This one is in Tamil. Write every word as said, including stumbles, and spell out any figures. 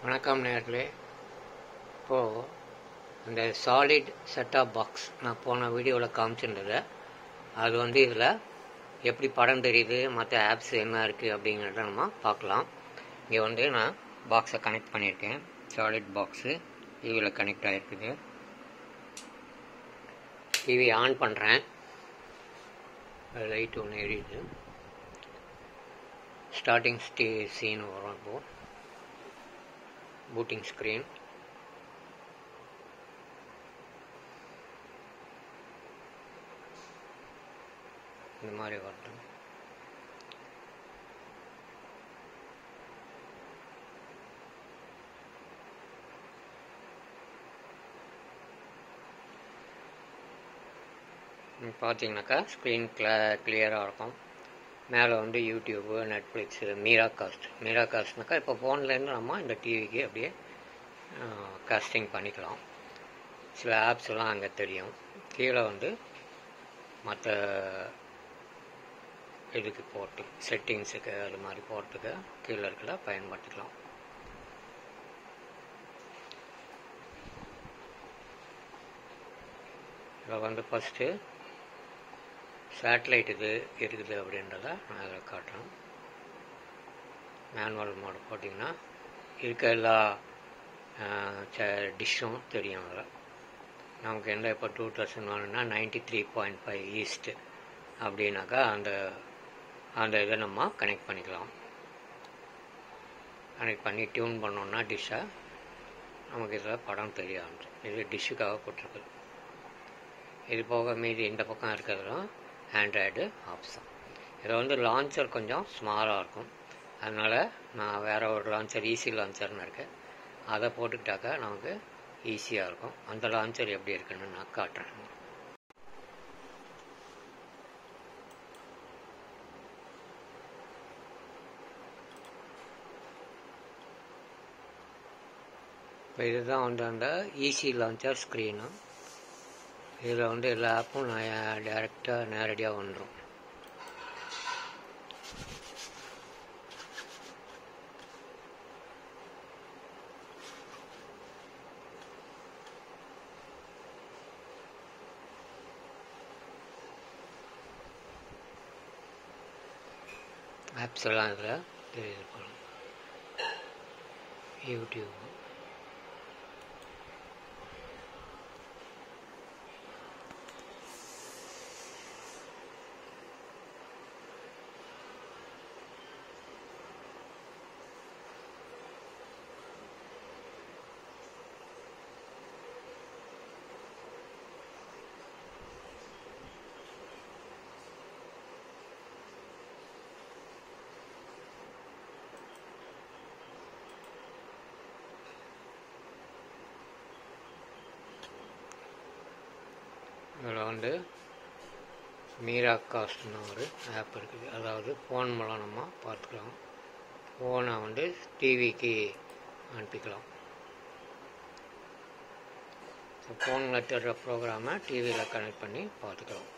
வணக்கம் நேயர்களே. இப்போது இந்த சாலிட் செட்டாப் பாக்ஸ் நான் போன வீடியோவில் காமிச்சிருந்தது. அது வந்து இதில் எப்படி படம் தெரியுது, மற்ற ஆப்ஸ் என்ன இருக்குது அப்படிங்கிறத நம்ம பார்க்கலாம். இங்கே வந்து நான் பாக்ஸை கனெக்ட் பண்ணியிருக்கேன். சாலிட் பாக்ஸு டிவியில் கனெக்ட் ஆகிருக்குது. டிவி ஆன் பண்ணுறேன். லைட் ஒன்று எரியுது. ஸ்டார்டிங் ஸ்டே சீன் வரும். இப்போது பூட்டிங் ஸ்க்ரீன். இந்த மாதிரி வரட்டும். பார்த்தீங்கன்னாக்கா ஸ்க்ரீன் கிள கிளியராக இருக்கும். மேலே வந்து யூடியூப்பு, நெட்ஃப்ளிக்ஸு, மீரா காஸ்ட். மீரா காஸ்ட்னாக்கா இப்போ ஃபோன்லேருந்து நம்ம இந்த டிவிக்கு அப்படியே காஸ்டிங் பண்ணிக்கலாம். சில ஆப்ஸ் எல்லாம் அங்கே தெரியும். கீழே வந்து மற்ற இதுக்கு போட்டு செட்டிங்ஸுக்கு அது மாதிரி போகிறதுக்கு கீழே இருக்கிறத பயன்படுத்திக்கலாம். இதில் வந்து ஃபஸ்ட்டு சேட்டலைட் இது இருக்குது அப்படின்றத நான் அதில் காட்டுறேன். மேனுவல் மோடு போட்டிங்கன்னா இருக்க எல்லா டிஷ்ஷும் தெரியும். அதில் நமக்கு எந்த இப்போ டூ தௌசண்ட் ஒன்னுனா ninety three point five east அப்படின்னாக்கா அந்த அந்த இதை நம்ம கனெக்ட் பண்ணிக்கலாம். கனெக்ட் பண்ணி டியூன் பண்ணோன்னா டிஷ்ஷை நமக்கு இதில் படம் தெரிய ஆரம்பிச்சு. இது டிஷ்ஷுக்காக போட்டிருக்கு. இது போக மீதி இந்த பக்கம் இருக்கிறதும் ஆண்ட்ராய்டு ஆப்ஷன். இதில் வந்து லான்ச்சர் கொஞ்சம் ஸ்மாலாக இருக்கும். அதனால் நான் வேறு ஒரு லான்ச்சர் ஈஸி லான்ச்சர்னு இருக்குது. அதை போட்டுக்கிட்டாக்கா நமக்கு ஈஸியாக இருக்கும். அந்த லான்ச்சர் எப்படி இருக்குன்னு நான் காட்டுறேன். இப்போ இதுதான் வந்து அந்த ஈஸி லான்ச்சர் ஸ்க்ரீனு. இதில் வந்து எல்லா ஆப்பும் நான் டைரெக்டாக நேரடியாக வந்துடும். ஆப்ஸ் எல்லாம் இதில் தெரியுது போகலாம். யூடியூப், இதில் வந்து மீரா காஸ்ட்னு ஒரு ஆப் இருக்குது. அதாவது ஃபோன் மூலம் நம்ம பார்த்துக்கலாம். ஃபோனை வந்து டிவிக்கு அனுப்பிக்கலாம். ஃபோனில் தர்ற ப்ரோக்ராமை டிவியில் கனெக்ட் பண்ணி பார்த்துக்கலாம்.